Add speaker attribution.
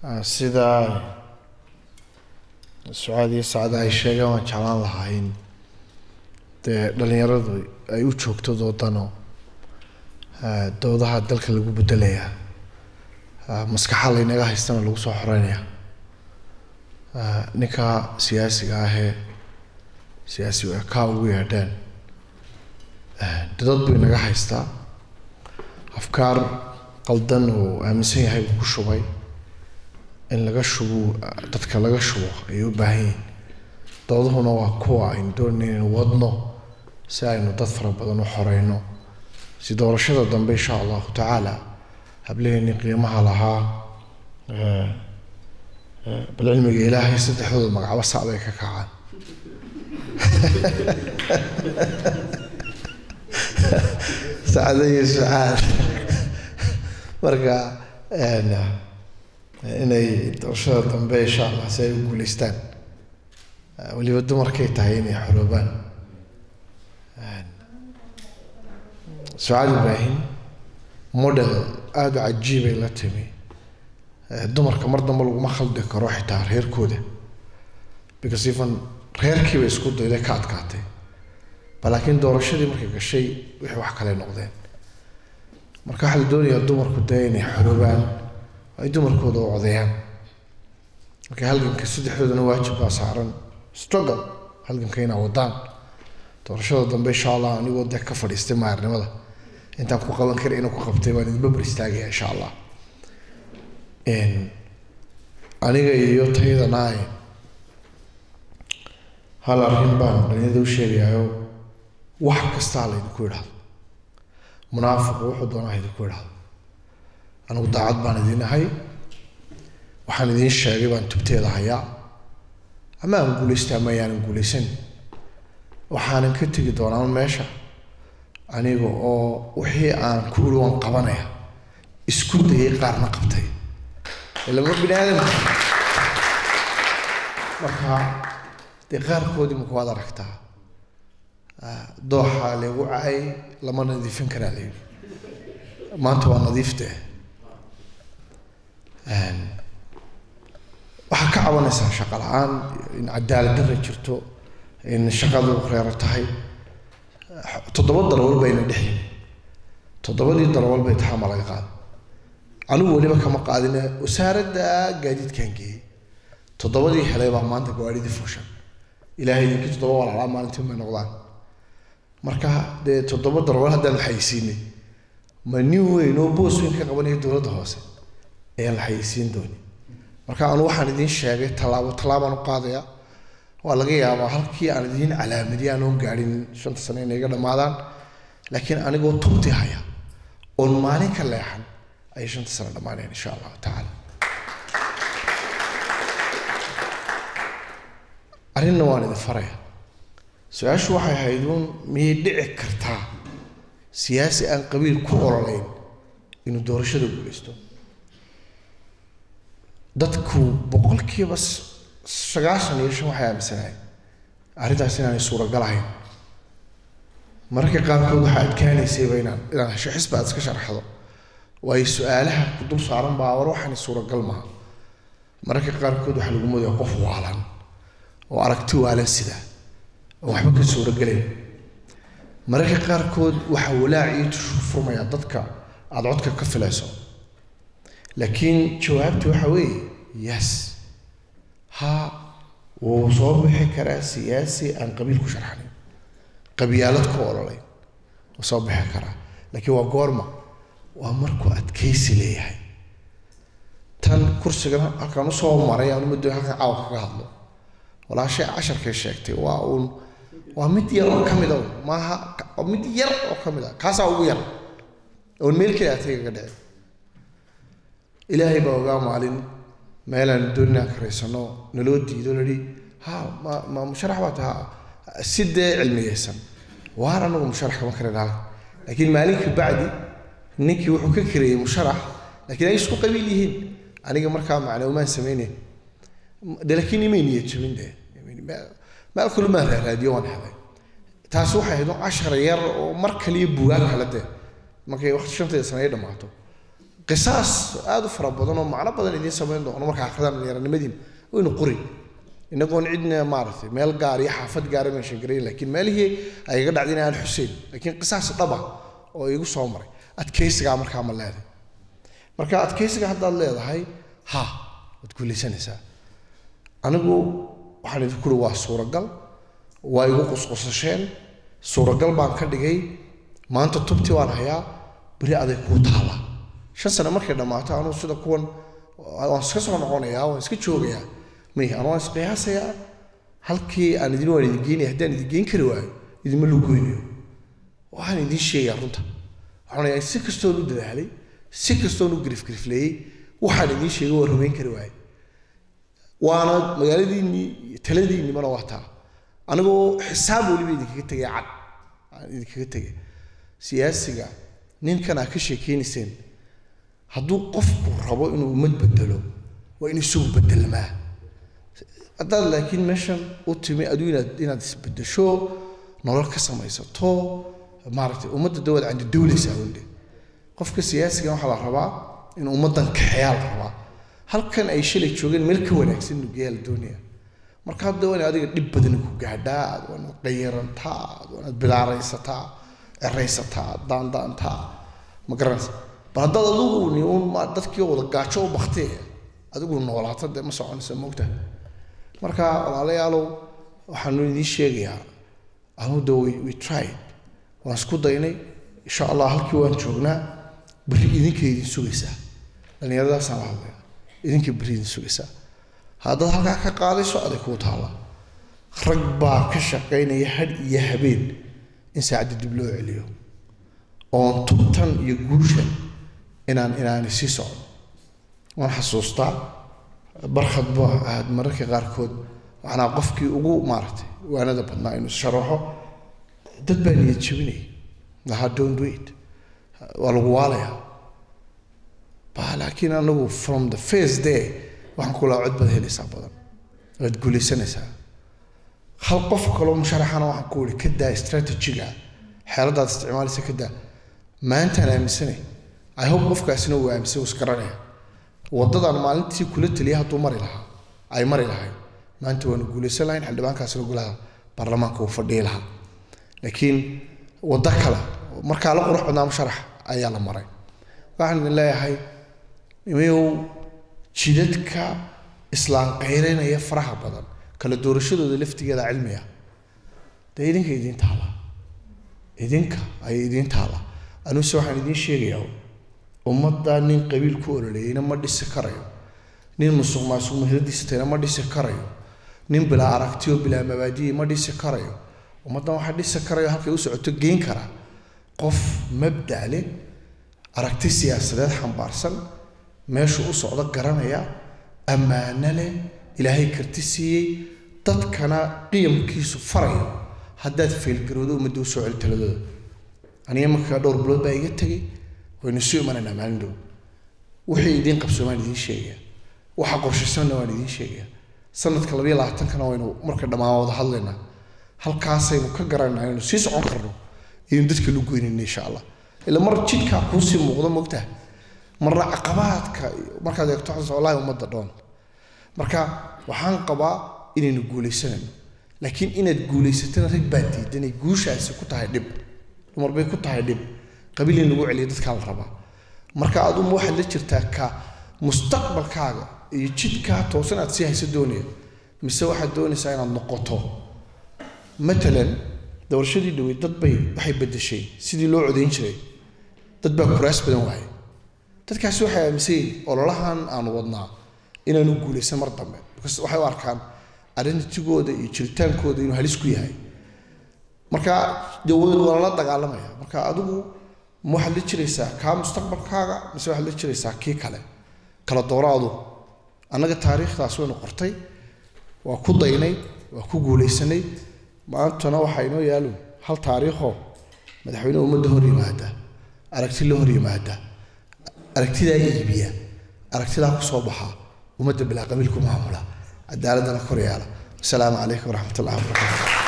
Speaker 1: sida Saudi Saada ay sheegaan waan jeclaan lahayn dhalinyaradu ay u joogto doodano doodaha dalka lagu bedelayaa maskaxa la inaga haystana lagu soo xoreynaya ninka siyaasiga ah ee siyaasiga ka ugu yeedheen dad bay naga haystaa afkaar qaldan oo aaminsan yahay ku shubay in laga shubo dadka laga shubo ay u baahan yihiin doodahuna waa kuwa aynu doonayno wadno si aynu dad fara badan u xoreyno si doorashada dambe insha Allah taala hableeni qiimaha lahaa bal cilmiga ilaahay saddexdooda magacaabo saabay ka kacaan saacadii saacad marka inay doorashada dambe insha Allah si ay u guuleystaan waliba dumarkay tahay inay xoroobaan Saad Ibrahim model aad cajiib ay la timi dumarka mar dambe lagu ma khaldi karo xitaa reerkooda because even reerkii way isku dayday ka adkaatay laakiin doorashadii markay gashay wixii wax kale noqdeen marka waxa la doonayaa dumarku inay xoroobaan ay dumarkooda u codeeyaan marka halganka saddexdoodana waajib baa saaran struggle halganka inay wadaan doorashada dambe insha Allah anigoo dad ka fadhiistay maarnimada intaan ku qaban karay inuu ku qabtay waan idin babar istaagay insha Allah aniga iyo taydanaay hal arrin baan dhalinyarada u sheegayo wax kasta la idinku yiraahdo munaafiq wuxuu doonaa idinku yiraahdo anigu daacad baan idin ahay waxaan idin sheegay baan tubteeda hayaa ama aan guuleystaa ma yaan guuleysan waxaan ka tagi doonaa meesha aniga oo wixii aan ku uruwan qabanaya isku dayay qaarna qabtay ilaa binaadam marka qaarkoodii ma ku wada aragtaa dooxa lagu caay lama nadiifin karaa leeyahay maanta waa nadiifte waxa ka cabanaysaa shaqo la'aan in cadaalad darro jirto in shaqadu reero tahay $7 bayna dhixin $7 bay taxama laga qaad anigu waliba kama qaadina wasaaradda gaadiidkan geeyay $7 helay baa maanta gawaarida fuushan ilaahay idinki $7 walaal maalintii ma noqdaan marka $7 haddaan xaysiinay ma new way no boss weyn ka qabanay dawladda hoose ee la xaysiin dooni marka aan waxaan idin sheegay talaabo u qaadaya waa laga yaabaa halkii aan idin calaamadiyaan oo gaarin 5 sano inay iga dhamaadaan laakiin anigoo tubti haya oo maalin ka leexan ay 5 sano dhamaanayaan insha Allah taala arrinna waan idin faraya su'aashu waxay ahaydun miyay dhici kartaa siyaasi aan qabiil ku ololeyn inuu doorashada guuleysto dadku boqolkiiba 95 waxay aaminsanayeen arrintaas inaanay suuragal ahayn marka qaarkood waxa adkaanaysay inaan hesho xisbaad iska sharaxdo way su'aalaha ku dul saaran baa war waxaan suuragal ma marka qaarkood waxa lagu moodaa qof waalan oo aragti waalan sida waxba ka suuragalay marka qaarkood waxa walaaci tushufumaya dadka aad codka ka filayso laakiin jawaabtu waxa weeye yes ha وصوب حكرة سياسي عن قبيل كشرحني قبيلات كورلين وصوب حكرة لكن هو قرمة وأمركو أتكيس ليه تان كرسي كانوا صوب مريا ونمدوا هكا عاوك هذا ولا شيء 10 كشكتي ومد يرو كمدا ما مد يرو كمدا كاسا وير والملك يأتي كده إلهي بوجا معلن مالا الدنيا كريسانو نلودي دولري ها ما مشرح وقتها سد علمية سن وهرنا مشرح كما كرنا لكن مالك بعدي نيكي وحكي مشرح لكن أيش قبيليهن أنا جمر كام معنا وما سميني ده لكن يمين يتشمين ده ما كل ما راديوان هذا تاسوحه هذو 10 ير ومركلي بوغان على ده ما كي وقت شنطة سنة ده معته qisaas aad u fara badan oo macno badan idin sameyn doono marka akhridan yaranimadiin inuu qori inagoon cidna maartay meel gaar iyo xaafad gaar ah meesha gareey laakiin meelihii ay ga dhacdeen aan Xuseen laakiin qisaas dhaba oo igu soo maray adkeysiga markaa ma leedahay marka adkeysiga hadda leedahay ha wad guulaysanaysaa anigu waxaan idinku waa suuragal waa igu qusqusasheen suuragal baan ka dhigay maanta tubti waan hayaa bari aday ku taala 5 sano markay dhamaato aanu sida kuwan waan iska soo noqonayaa waan iska joogayaa may aan waan isqiyaasayaa halkii aan idin waan idin geeyay hadaan idin geyn kari waayo idin ma lugoynayo waxaan idin sheegay runta waxaan si kastoo u dadaalay si kastoo u grifleeyay waxaan idin sheegay waa rumayn kari waayo waana magaaladiini taladiini mana wataa anagoo xisaab waliba idinkaga tagay cad idinkaga tagay siyaasiga ninkan ka sheekeynayeen hadduu qofku rabo inuu umad bedelo waa inuu soo bedelmaa hadda laakiin meeshan u timi aduuna inaad isbedesho nolol ka samaysato maaragtay ummadda dawlad aan dawlaysa wende qofka siyaasiga waxa la rabaa in ummadan ka xiyal rabaa halkan ay shilay joogeen meel ka wanaagsan u geel doonaya marka hadda waan adiga dib badan ku gaadhaa waan qeyrantaa waan bilaaraysataa eraysataa daandaanta ma garanaysa baadada adigu ni ma dadkii wada gaajo u baxtay adigu noolaatay ma soconaysa moogta marka walaalayaalow waxaan idin sheegayaa anu we tried waan isku daynay insha Allah halkii waan joognaa bari idinkeedii sugaysaa dhalinyaradaas aan hadlay idinka bari idin sugaysaa هذا هذا كقاضي سؤال يكون هلا رقبة كشقين يحد يهبين إن ساعد الدبلوع اليوم أن تبتن يجوشن إن نسيسون وأنا حسوستا برخد به هاد مركي غاركود وأنا قفكي وجو مارتي وأنا دبنا إنه شرحه دبني يتشبني ده don't do it والغواليا لكن أنا from the first day waxaan kula codbad helaysaa badan wad guulaysanaysaa hal qof kale oo musharaxana waxaan ku wari ka daa strategiga xeeladaad isticmaalaysa ka daa maanta aan aaminsanay I hope qofkaasina uu aaminsan uu iskaranaya wadadan maalintii kula taliya haduu mari lahaa ay mari lahayd maanta waan guulaysan lahayn xildhibaankaasina golaha baarlamaanka uu fadhiyo lahaa laakiin wada kale marka la qurux badnaa musharax ayaa la maray waxaan leeyahay inuu jidadka islaan qeyrinaya faraha badan kala doorashadooda laftigeeda cilmiga idinka ay idin taala anu soo waxaan idin sheegayaa ummadda nin qabiil ku ololeeyna ma dhisi karayo nin musuqmaasuq muhiimadiisa ma dhisi karayo nin bila aragtiyo bila mabaadi ma dhisi karayo ummadda waxa dhisi karayo halkay u socoto geen kara qof mabda leh aragti siyaasadeed xambaarsan meeshu u socdo garanaya amaana leh ilaahay kartisiiyay dadkana qiyamkiisu farayo haddaad feel garoodo umadu soo celtaladooda aniga marka dhowr bilood baa iga tagay wayna soo imanayna maalin dhow wixii idin qabsoomaan idin sheegaya waxa qorshaysan waan idin sheegaya sanadka 2020 kana waynu marka dhamaawada hadlayna halkaasaynu ka garanayna inuu sii socon karno in dadka lagu goynayna insha Allah ila mar jidka ku sii muuqdo moogtaa marna caqabaadka markaad eegto wallahi umada doon marka waxaan qabaa inaynu guulaysanayno laakiin inaad guulaysatana rag baa diidanay guushaasi ku tahay dib umar bay ku tahay dib qabiil in lagu celiyo dadka la rabaa marka aad uma waxa la jirtaa ka mustaqbalkaaga iyo jidka toosan aad si hayso doonaya mise waxa doonaysaa inaad noqoto مثلا doorashadii dhawey dad bay waxay bedeshay sidii loo codeyn jiray dad baa kuraas badan waayay dadkaas waxay aaminsan ololahan aan wadnaa inaanu guulaysan mar dambe because waxay u arkaan identitygooda iyo jiritaankooda inuu halis ku yahay marka dawladdu waa la dagaalamaya marka adigu ma waxaad la jiraysaa ka mustaqbalkaaga mise waxaad la jiraysaa kii kale kala dooraadu annaga taariikhdaas waynu qortay waa ku daynay waa ku guulaysanay maantana waxa inoo yaalo hal taariikho madaxweynaha ummadda hor yimaada aragti la hor yimaada aragtida iibiya aragtida ku soo baxa ummadda bilaa qabiilku maamula cadaaladana kor yaala assalaamu calaykum waraxmatullaahi wabarakaatuh